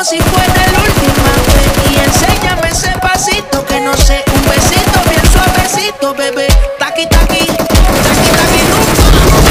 si fuera la última vez y enséñame ese pasito que no sé, un besito bien suavecito, bebé. Taqui, taqui, taqui, taqui, rumba.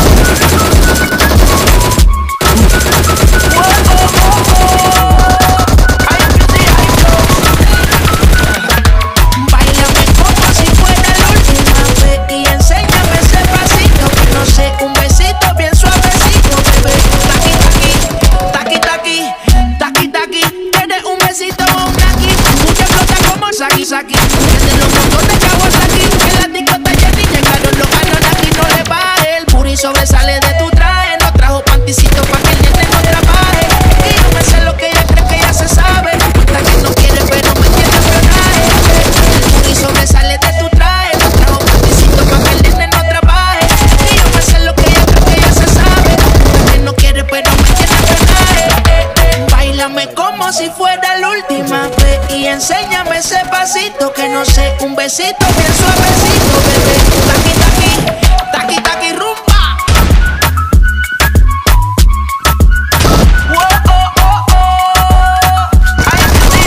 Báilame como si fuera la última vez y enséñame ese pasito que no sé, un besito bien suavecito, bebé. Taqui, taqui, taqui, taqui, taqui, taqui. ¿Quieres un besito o un aquí? Mucha flota como Saki, Saki. Desde los mundos de Kawasaki, en la discota Jenny llegaron los años aquí, no le baje. El puri sobresale de tu traje, no trajo panticito pa' que el nene no trabaje. Y yo me sé lo que ella cree que ya se sabe. La que no quiere pero me tiene espionaje. El puri sobresale de tu traje, no trajo panticito pa' que el nene no trabaje. Y yo me sé lo que ella cree que ya se sabe. La que no quiere pero me tiene espionaje. Báilame como si fuera la última vez y enséñame ese pasito que no sé, un besito bien suavecito, bebé. Taqui, taqui, taqui, taqui, rumba. Whoa, oh, oh, oh. Ay,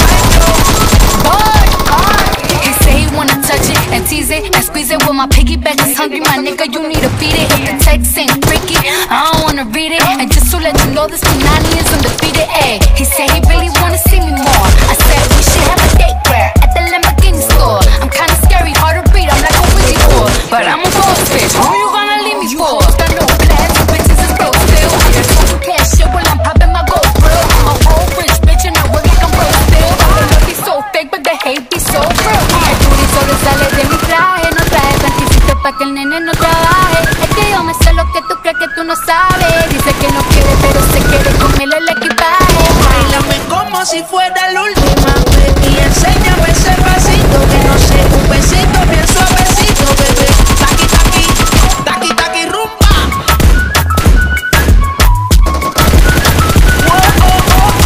He say he wanna touch it and tease it and squeeze it. When my piggyback is hungry, my nigga, you need to feed it. If the text ain't freaky, I don't wanna read it. And just to let you know, this Punani is undefeated. Ay, he said he really wanna see me more. I said we should have a date where at the Lamborghini store. I'm kinda scary, hard to read, I'm like a Ouija board, but I'm a boss bitch. Who you gonna leave me for? Got no plans, bitches is broke still. I'm just talking cash shit while I'm popping my gold grill. I'm a whole rich bitch and I work like I'm broke still. The love be so fake, but the hate be so real. El booty solo sale de mi traje, no traje panticito pa' que el nene no trabaje. Es que yo me sé lo que tú crees que tú no sabes. Dice que no quiere, pero se quiere comerle el equipaje. báilame como si fuera la última vez y enséñame ese pasito que no sé, un besito bien suavecito, bebé. Taqui, taqui, taqui, taqui, rumba. Whoa, oh, oh,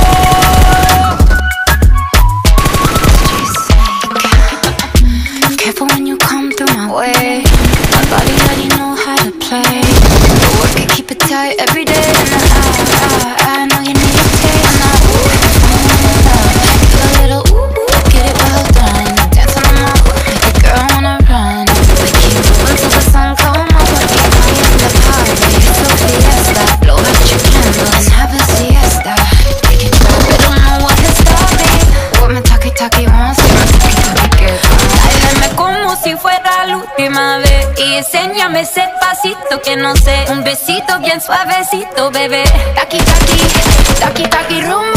oh. Careful when you come through my way. My body already know how to play. Work it, keep it tight every day. And I know you need a taste. And feel a little get it well done. Dance on the mouth, make the girl wanna run. We keep moving till the sun come up. We in the party, it's a fiesta. Blow out your candles and have a siesta. They can try, but don't know what to stop me. What my talkie wants, my talkie gets. Báilame como si fuera la última vez y enséñame ese pasito que no sé, un besito bien suavecito, bebé. Taqui, taqui, taqui, taqui, rumba.